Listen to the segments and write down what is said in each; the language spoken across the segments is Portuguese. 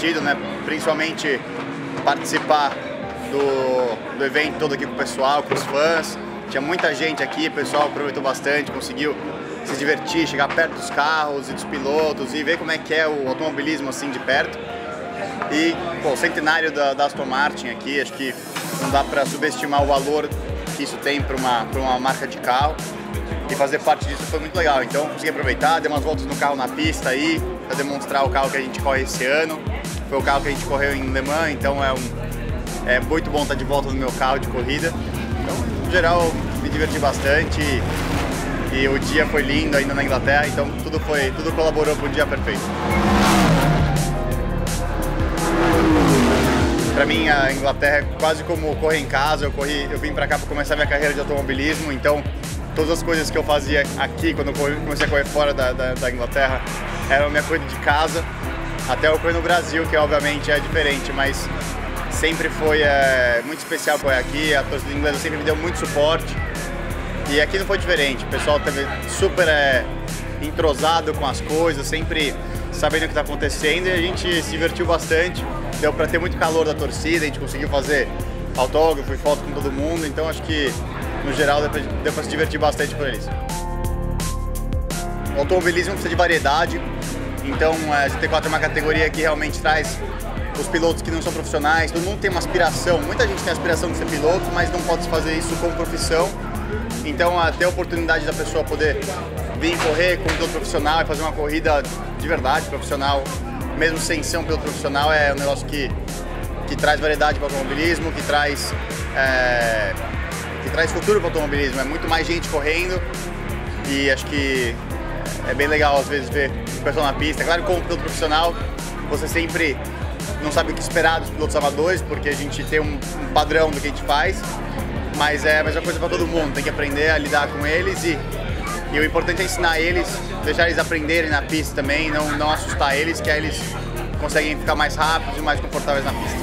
divertido, né? Principalmente participar do evento todo aqui com o pessoal, com os fãs. Tinha muita gente aqui, o pessoal aproveitou bastante, conseguiu se divertir, chegar perto dos carros e dos pilotos e ver como é que é o automobilismo assim de perto. E pô, o centenário da Aston Martin aqui, acho que não dá para subestimar o valor que isso tem para uma marca de carro. E fazer parte disso foi muito legal. Então consegui aproveitar, dei umas voltas no carro na pista aí, para demonstrar o carro que a gente corre esse ano. Foi o carro que a gente correu em Le Mans, então é muito bom estar de volta no meu carro de corrida. Então, no geral, me diverti bastante e o dia foi lindo ainda na Inglaterra, então tudo colaborou para o dia perfeito. Para mim, a Inglaterra é quase como correr em casa. Eu vim para cá para começar minha carreira de automobilismo, então todas as coisas que eu fazia aqui, quando eu comecei a correr fora da Inglaterra, eram a minha coisa de casa, até eu correr no Brasil, que obviamente é diferente, mas sempre foi muito especial correr aqui. A torcida inglesa sempre me deu muito suporte e aqui não foi diferente. O pessoal esteve super entrosado com as coisas, sempre sabendo o que está acontecendo, e a gente se divertiu bastante. Deu para ter muito calor da torcida, a gente conseguiu fazer autógrafo e foto com todo mundo, então acho que no geral deu para se divertir bastante por eles. O automobilismo precisa de variedade, então a GT4 é uma categoria que realmente traz os pilotos que não são profissionais. Todo mundo tem uma aspiração, muita gente tem a aspiração de ser piloto, mas não pode fazer isso como profissão. Então ter a oportunidade da pessoa poder vir correr como piloto profissional e fazer uma corrida de verdade, profissional, mesmo sem ser um piloto profissional, é um negócio que traz variedade para o automobilismo, que traz futuro para o automobilismo. É muito mais gente correndo e acho que é bem legal às vezes ver o pessoal na pista. Claro que como piloto profissional você sempre não sabe o que esperar dos pilotos amadores, porque a gente tem um padrão do que a gente faz, mas é a mesma coisa para todo mundo, tem que aprender a lidar com eles e o importante é ensinar eles, deixar eles aprenderem na pista também, não assustar eles, que aí eles conseguem ficar mais rápidos e mais confortáveis na pista.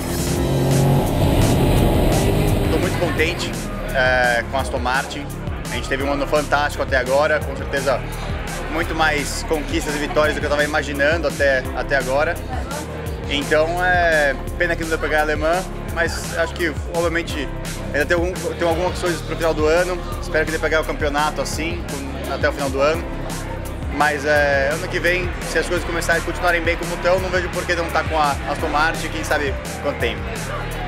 Estou muito contente com a Aston Martin, a gente teve um ano fantástico até agora, com certeza muito mais conquistas e vitórias do que eu estava imaginando até agora. Então pena que não deu para ganhar a Le Mans, mas acho que obviamente ainda tem algumas coisas para o final do ano, espero que dê para ganhar o campeonato assim, até o final do ano. Mas ano que vem, se as coisas começarem a continuarem bem como estão, não vejo por que não estar com a Aston Martin, quem sabe quanto tempo.